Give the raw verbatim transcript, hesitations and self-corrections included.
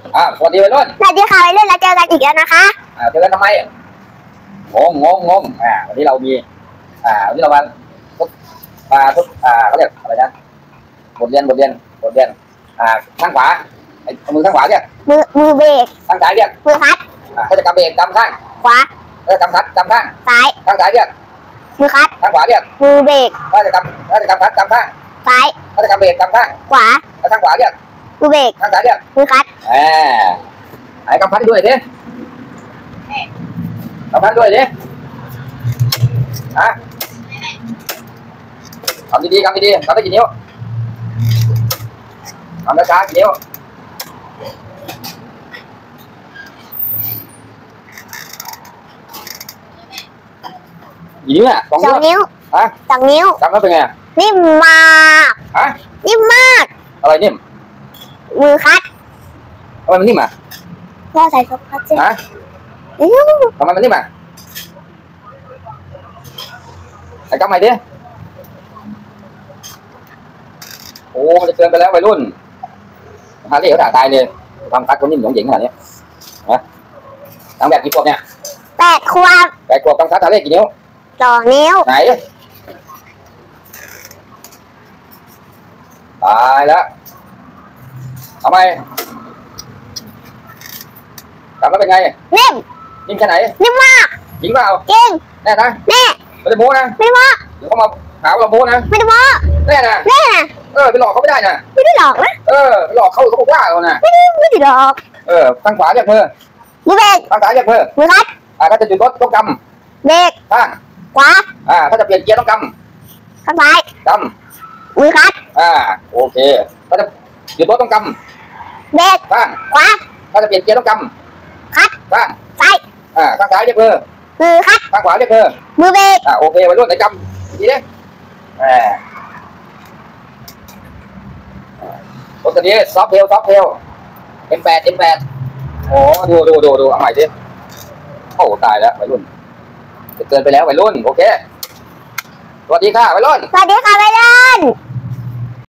อ่าสวัสดีวัยรุ่นสวัสดีค่ะวัยรุ่นเราเจอกันอีกแล้วนะคะอ่าเจอกันทำไมงงงงงงอ่าวันนี้เรามีอ่าวันนี้เรามาทุกอ่าทุกอ่าเขาเรียกอะไรนะบทเรียนบทเรียนบทเรียนอ่าข้างขวาไอ้มือข้างขวาเรียกมือมือเบรกข้างซ้ายเรียกมือคัดอ่าเขาจะกำเบรกกำข้างขวาเขาจะกำคัดกำข้างซ้ายข้างซ้ายเรียกมือคัดข้างขวาเรียกมือเบรกเขาจะกำเขาจะกำคัดกำข้างซ้ายเขาจะกำเบรกกำข้างขวาแล้วข้างขวาเรียกมือเบรกข้างซ้ายเรียกมือคัดอ่าไอ้กำคัดด้วยดิกำคัดด้วยดิฮะทำดีๆทำดีๆทำได้กี่นิ้วทำได้ช้ากี่นิ้วกี่นิ้วอ่ะสองนิ้วฮะสองนิ้วจำแล้วเป็นไงนิ่มมากฮะนิ่มมากอะไรนิ่มมือคัดทำไมมันนิ่มอ่ะพ่อใส่ซอฟคัดใช่ไหมทำไมมันนิ่มอ่ะไอ้จำใหม่ดิโอ้มันจะเกินไปแล้ววัยรุ่นฮาร์รี่เขาด่าตายเลยทำคัดคนนิ่มหยงหยิงขนาดนี้ฮะทำแบบกี่ขวบเนี่ยแปดขวบแปดขวบทำคัดฮาร์รี่กี่นิ้วสองนิ้วไหนตายแล้วทำไมทำแล้วเป็นไงนิ่มนิ่มแค่ไหนนิ่มมากจริงเปล่าจริงแน่นะแน่ไม่ได้โม้นะไม่ได้โม้เดี๋ยวเขามาหาว่าเราโม้นะไม่ได้โม้แน่นะแน่นะเออไปหลอกเขาไม่ได้นะไม่ได้หลอกนะเออหลอกเขาเขาบอกว่าเขานะไม่ได้ไม่ได้หลอกเออข้างขวาเรียกมือมือเบรกข้างซ้ายเรียกมือมือคัดอ่าถ้าจะหยุดรถต้องกำเบรกำข้างขวาอ่าถ้าจะเปลี่ยนเกียร์ต้องกำข้างซ้ายกำมือคัดอ่าโอเคถ้าจะหยุดรถต้องกำเบรกข้างขวาถ้าจะเปลี่ยนเกียร์ต้องกำคัดข้างซ้ายอ่าข้างซ้ายเรียกมือมือคัดข้างขวาเรียกมือมือเบรกอ่าโอเควัยรุ่นไหนกำดีดิแหมรถคันนี้ซอฟเทลซอฟเทลเอ็มแปดเอ็มแปดโอ้ดูดูดูดูเอาใหม่ดิโอ้ตายแล้ววัยรุ่นจะเกินไปแล้ววัยรุ่นโอเคสวัสดีค่ะวัยรุ่นสวัสดีค่ะวัยรุ่น